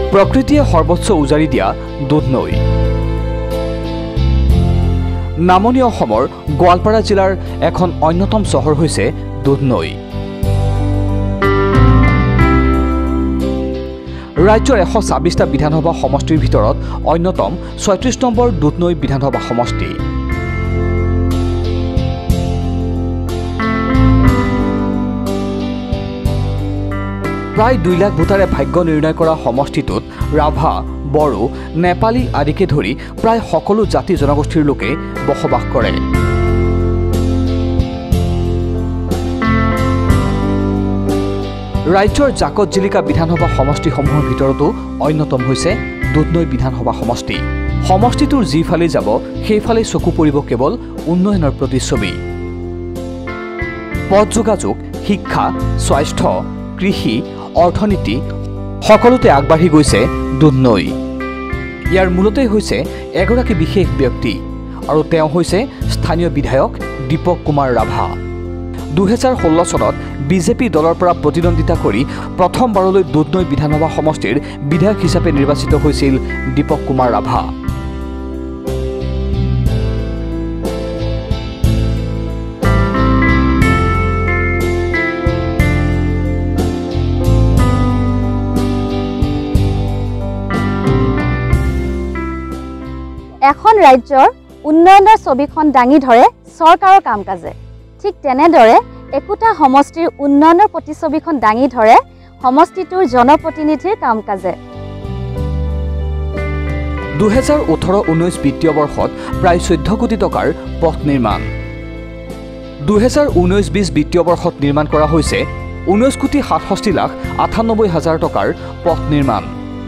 প্ৰকৃতিয়ে সৰ্বোচ্চ উজাৰি দিয়া দুধনৈ। নামনি অসমৰ গোৱালপাৰা জিলাৰ এখন অন্যতম চহৰ হৈছে দুধনৈ। ৰাজ্যৰ 126টা বিধানসভা সমষ্টিৰ ভিতৰত অন্যতম 36 নম্বৰ দুধনৈ বিধানসভা সমষ্টি। প্ৰায় 2 লাখ ভোটাৰে ভাগ্য নিৰ্ণয় কৰা সমষ্টিটোত ৰাভা, বড়ো, নেপালী আদিকে ধৰি প্ৰায় সকলো জাতি জনগোষ্ঠীৰ লোকে বসবাস কৰে। ৰাজ্যৰ জাকত জিলিকা বিধানসভা সমষ্টিসমূহৰ ভিতৰতো অন্যতম হৈছে দুধনৈ বিধানসভা সমষ্টি। সমষ্টিটোৰ যিফালে যাব সেইফালে চকু পৰিব কেৱল উন্নয়নৰ প্ৰতিচ্ছবি। পথ যোগাযোগ, শিক্ষা, স্বাস্থ্য, কৃষি, অৰ্থনীতি সকলোতে আগবাঢ়ি গৈছে দুধনৈ। ইয়াৰ মূলতেই হৈছে এগৰাকী বিশেষ ব্যক্তি আৰু তেওঁ হৈছে স্থানীয় বিধায়ক দীপক কুমাৰ ৰাভা। 2016 চনত বিজেপি দলৰ পৰা প্ৰতিদ্বন্দ্বিতা কৰি প্ৰথমবাৰলৈ দুধনৈ বিধানসভা সমষ্টিৰ বিধায়ক হিচাপে নিৰ্বাচিত হৈছিল দীপক কুমাৰ ৰাভা। এখন ৰাজ্যৰ উন্নয়নৰ ছবিখন দাঙি ধৰে চৰকাৰৰ কাম কাজে। ঠিক তেনেদৰে একোটা সমষ্টিৰ উন্নয়নৰ প্ৰতিছবিখন দাঙি ধৰে সমষ্টিটোৰ জনপ্ৰতিনিধিৰ কাম কাজে। 2018-19 বিত্তীয় বৰ্ষত প্ৰায় 14 কোটি টকাৰ পথ নিৰ্মাণ। 2019-20 বিত্তীয় বৰ্ষত নিৰ্মাণ কৰা হৈছে 19,67,98,000 টকাৰ পথ নিৰ্মাণ।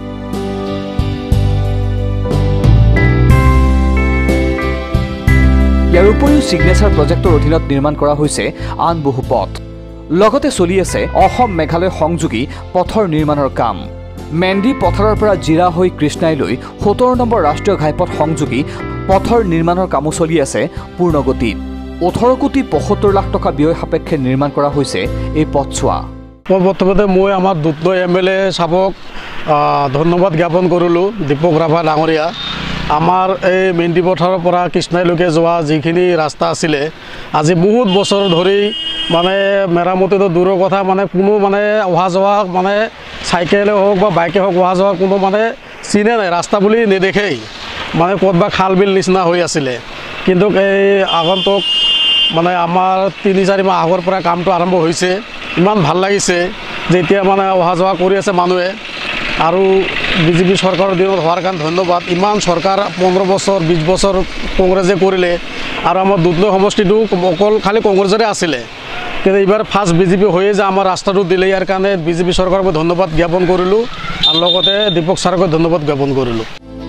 ইয়াৰ উপৰিও সিগনেচাৰ প্ৰজেক্টৰ অধীনত নিৰ্মাণ কৰা হৈছে আন বহু পথ। লগতে চলি আছে অসম মেঘালয় সংযোগী পথৰ নিৰ্মাণৰ কাম। মেণ্ডি পথাৰৰ পৰা জিৰা হৈ কৃষ্ণাইলৈ 17 নম্বৰ ৰাষ্ট্ৰীয় ঘাইপথ সংযোগী পথৰ নিৰ্মাণৰ কামো চলি আছে পূৰ্ণগতিত। 18 কোটি 75 লাখ টকা ব্যয় সাপেক্ষে নিৰ্মাণ কৰা হৈছে এই পথছোৱা। প্ৰথমতে মই আমাৰ দুধনৈ MLA চাবক ধন্যবাদ জ্ঞাপন কৰিলোঁ, দীপক ৰাভা ডাঙৰীয়া। আমাৰ এই মেণ্ডি পথাৰৰ পৰা কৃষ্ণাইলৈকে যোৱা যিখিনি ৰাস্তা আছিলে আজি বহুত বছৰ ধৰি মানে মেৰামতিটো দূৰৰ কথা, মানে কোনো মানে অহা যোৱা মানে চাইকেলে হওক বা বাইকে হওক অহা যোৱা কোনো মানে চিনে নাই, ৰাস্তা বুলি নেদেখেই, মানে ক'ৰবাত খাল বিল নিচিনা হৈ আছিলে। কিন্তু এই আগন্তুক মানে আমাৰ 3-4 মাহ আগৰ পৰা কামটো আৰম্ভ হৈছে। ইমান ভাল লাগিছে যেতিয়া মানে অহা যোৱা কৰি আছে মানুহে। আৰু বিজেপি চৰকাৰৰ দিনত হোৱাৰ কাৰণে ধন্যবাদ। ইমান চৰকাৰ 15 বছৰ 20 বছৰ কংগ্ৰেছে কৰিলে আৰু আমাৰ দুধনৈ সমষ্টিটো অকল খালি কংগ্ৰেছৰে আছিলে, কিন্তু এইবাৰ ফাৰ্ষ্ট বিজেপি হৈয়ে যে আমাৰ ৰাস্তাটো দিলে, ইয়াৰ কাৰণে বিজেপি চৰকাৰক মই ধন্যবাদ জ্ঞাপন কৰিলোঁ আৰু লগতে দীপক ছাৰক ধন্যবাদ জ্ঞাপন কৰিলোঁ।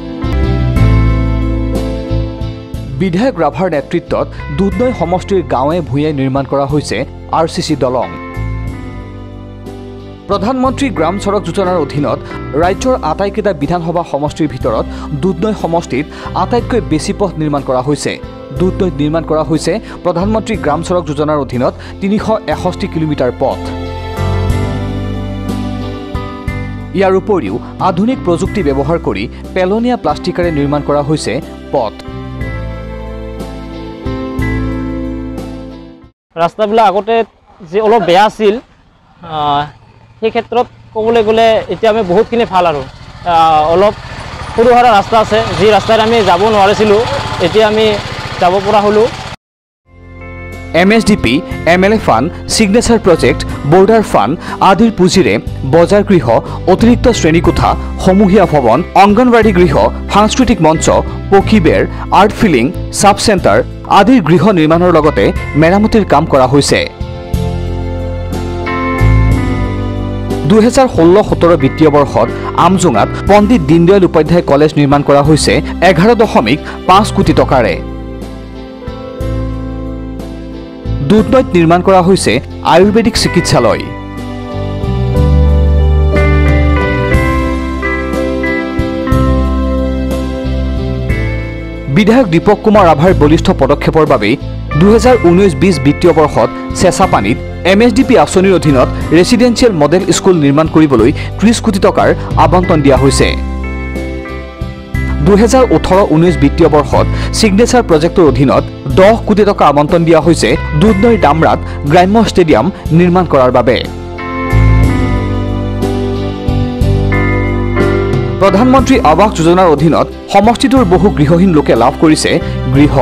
বিধায়ক ৰাভাৰ নেতৃত্বত দুধনৈ সমষ্টিৰ গাঁৱে ভূঞে নিৰ্মাণ কৰা হৈছে RCC দলং। প্ৰধানমন্ত্ৰী গ্ৰাম সড়ক যোজনাৰ অধীনত ৰাজ্যৰ আটাইকেইটা বিধানসভা সমষ্টিৰ ভিতৰত দুধনৈ সমষ্টিত আটাইতকৈ বেছি পথ নিৰ্মাণ কৰা হৈছে। দুধনৈত নিৰ্মাণ কৰা হৈছে প্ৰধানমন্ত্ৰী গ্ৰাম সড়ক যোজনাৰ অধীনত 361 কিলোমিটাৰ পথ। ইয়াৰ উপৰিও আধুনিক প্ৰযুক্তি ব্যৱহাৰ কৰি পেলনীয়া প্লাষ্টিকেৰে নিৰ্মাণ কৰা হৈছে পথ। ৰাস্তাবিলাক আগতে যে অলপ বেয়া আছিল, সেই ক্ষেত্ৰত ক'বলৈ গ'লে এতিয়া আমি বহুতখিনি ভাল আৰু অলপ সৰু সুৰা ৰাস্তা আছে, যি ৰাস্তাত আমি যাব নোৱাৰিছিলোঁ এতিয়া আমি যাব পৰা হ'লোঁ। MSDP, MLA fund, signature project, border fund আদিৰ পুঁজিৰে বজাৰ গৃহ, অতিৰিক্ত শ্ৰেণীকোঠা, সমূহীয়া ভৱন, অংগনবাড়ী গৃহ, সাংস্কৃতিক মঞ্চ, পকীবেৰ, আৰ্ট ফিলিং, সাব চেণ্টাৰ আদিৰ গৃহ নিৰ্মাণৰ লগতে মেৰামতিৰ কাম কৰা হৈছে। 2016-17 বিত্তীয় বৰ্ষত আমজোঙাত পণ্ডিত দীনদয়াল উপাধ্যায় কলেজ নিৰ্মাণ কৰা হৈছে 11.5 কোটি টকাৰে। দুধনৈত নিৰ্মাণ কৰা হৈছে আয়ুৰ্বেদিক চিকিৎসালয়। বিধায়ক দীপক কুমাৰ ৰাভাৰ বলিষ্ঠ পদক্ষেপৰ বাবে 2019-20 বিত্তীয় বৰ্ষত চেঁচাপানীত MSDP আঁচনিৰ অধীনত ৰেচিডেন্সিয়েল মডেল স্কুল নিৰ্মাণ কৰিবলৈ 30 কোটি টকাৰ আবণ্টন দিয়া হৈছে। 2018-19 বিত্তীয় বৰ্ষত সিগনেচাৰ প্ৰজেক্টৰ অধীনত 10 কোটি টকা আবণ্টন দিয়া হৈছে দুধনৈৰ ডামৰাত গ্ৰাম্য ষ্টেডিয়াম নিৰ্মাণ কৰাৰ বাবে। প্ৰধানমন্ত্ৰী আৱাস যোজনাৰ অধীনত সমষ্টিটোৰ বহু গৃহহীন লোকে লাভ কৰিছে গৃহ।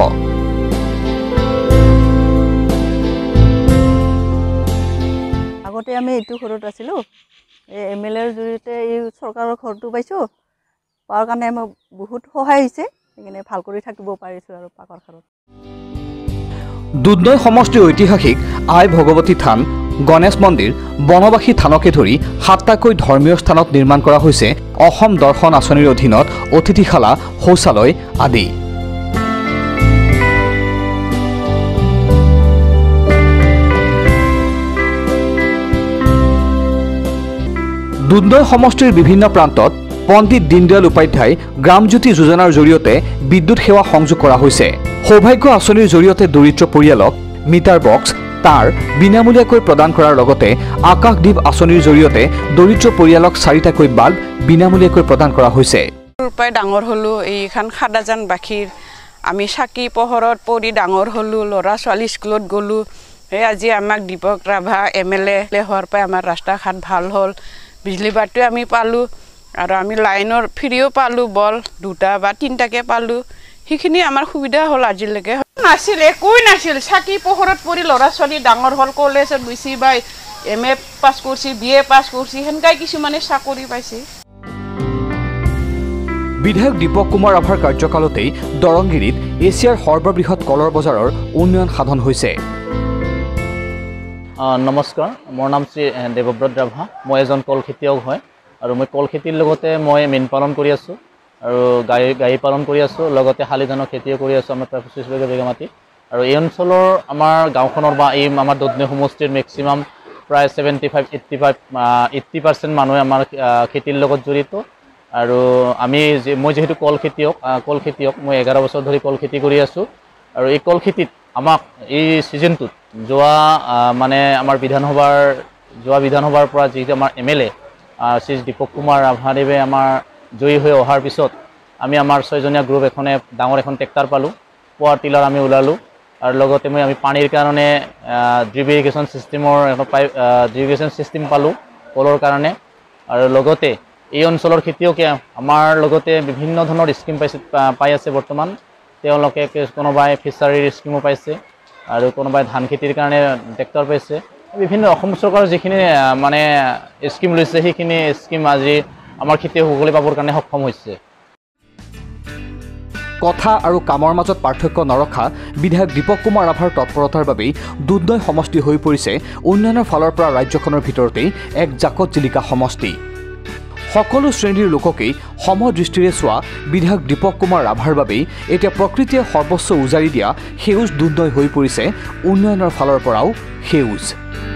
আগতে আমি এইটো ঘৰত আছিলোঁ, এই MLAৰ জৰিয়তে এই চৰকাৰৰ ঘৰটো পাইছোঁ, পোৱাৰ কাৰণে আমাৰ বহুত সহায় হৈছে, সেইকাৰণে ভাল কৰি থাকিব পাৰিছোঁ আৰু পাকৰ ঘৰত। দুধনৈ সমষ্টিৰ ঐতিহাসিক আই ভগৱতী থান, গণেশ মন্দিৰ, বনবাসী থানকে ধৰি 7টাকৈ ধৰ্মীয় স্থানত নিৰ্মাণ কৰা হৈছে অসম দৰ্শন আঁচনিৰ অধীনত অতিথিশালা, শৌচালয় আদি। দুধনৈ সমষ্টিৰ বিভিন্ন প্ৰান্তত পণ্ডিত দীনদয়াল উপাধ্যায় গ্ৰামজ্যোতি যোজনাৰ জৰিয়তে বিদ্যুৎ সেৱা সংযোগ কৰা হৈছে। সৌভাগ্য আঁচনিৰ জৰিয়তে দৰিদ্ৰ পৰিয়ালক মিটাৰ বক্স, তাঁৰ বিনামূলীয়াকৈ প্ৰদান কৰাৰ লগতে আকাশদ্বীপ আঁচনিৰ জৰিয়তে দৰিদ্ৰ পৰিয়ালক 4টাকৈ বাল্ব বিনামূলীয়াকৈ প্ৰদান কৰা হৈছে। পৰাই ডাঙৰ হ'লোঁ, এইখন খাদাজান বাখীৰ আমি চাকি পোহৰত পৰি ডাঙৰ হ'লোঁ, ল'ৰা ছোৱালী স্কুলত গ'লোঁ। সেই আজি আমাক দীপক ৰাভা MLA হোৱাৰ পৰাই আমাৰ ৰাস্তা ঘাট ভাল হ'ল, বিজলী বাতিও আমি পালোঁ আৰু আমি লাইনৰ ফ্ৰীও পালোঁ, বল 2টা বা 3টাকৈ পালোঁ। সেইখিনি আমাৰ সুবিধা হ'ল। আজিলৈকে নাছিল, একোৱেই নাছিল, চাকি পোহৰত পৰি ল'ৰা ছোৱালী ডাঙৰ হ'ল, কলেজত গৈছে বা MA পাছ কৰিছে, BA পাছ কৰিছে, সেনেকৈ কিছুমানে চাকৰি পাইছে। বিধায়ক দীপক কুমাৰ ৰাভাৰ কাৰ্যকালতেই দৰংগিৰিত এছিয়াৰ সৰ্ববৃহৎ কলৰ বজাৰৰ উন্নয়ন সাধন হৈছে। নমস্কাৰ, মোৰ নাম শ্ৰী দেৱব্ৰত ৰাভা। মই এজন কল খেতিয়ক হয় আৰু মই কল খেতিৰ লগতে মই মীন পালন কৰি আছোঁ আৰু গাই পালন কৰি আছোঁ, লগতে শালি ধানৰ খেতিও কৰি আছোঁ আমাৰ প্ৰায় 25 বিঘা মাটি। আৰু এই অঞ্চলৰ আমাৰ গাঁওখনৰ বা এই আমাৰ দুধনৈ সমষ্টিৰ মেক্সিমাম প্ৰায় 75-80% মানুহে আমাৰ খেতিৰ লগত জড়িত। আৰু মই যিহেতু কল খেতিয়ক, মই 11 বছৰ ধৰি কল খেতি কৰি আছোঁ। আৰু এই কল খেতিত আমাক এই ছিজনটোত যোৱা আমাৰ বিধানসভাৰ পৰা যিটো আমাৰ MLA শ্ৰী দীপক কুমাৰ ৰাভাদেৱে আমাৰ জয়ী হৈ অহাৰ পিছত আমি আমাৰ 6জনীয়া গ্ৰুপ ডাঙৰ এখন ট্ৰেক্টাৰ পালোঁ, পোৱাৰ টিলাৰ আমি ওলালোঁ। আৰু লগতে আমি পানীৰ কাৰণে ড্ৰিপ ইৰিগেশ্যন ছিষ্টেম পালোঁ কলৰ কাৰণে। আৰু লগতে এই অঞ্চলৰ খেতিয়কে আমাৰ লগতে বিভিন্ন ধৰণৰ স্কিম পাই আছে বৰ্তমান। তেওঁলোকে কোনোবাই ফিচাৰীৰ স্কিমো পাইছে আৰু কোনোবাই ধান খেতিৰ কাৰণে ট্ৰেক্টৰ পাইছে। বিভিন্ন অসম চৰকাৰৰ যিখিনি স্কিম লৈছে সেইখিনি স্কিম আজি আমাৰ খেতিয়কসকলে পাবৰ কাৰণে সক্ষম হৈছে। কথা আৰু কামৰ মাজত পাৰ্থক্য নৰখা বিধায়ক দীপক কুমাৰ ৰাভাৰ তৎপৰতাৰ বাবেই দুধনৈ সমষ্টি হৈ পৰিছে উন্নয়নৰ ফালৰ পৰা ৰাজ্যখনৰ ভিতৰতেই এক জাকত জিলিকা সমষ্টি। সকলো শ্ৰেণীৰ লোককেই সমদৃষ্টিৰে চোৱা বিধায়ক দীপক কুমাৰ ৰাভাৰ বাবেই এতিয়া প্ৰকৃতিয়ে সৰ্বোচ্চ উজাৰি দিয়া সেউজ দুধনৈ হৈ পৰিছে উন্নয়নৰ ফালৰ পৰাও সেউজ।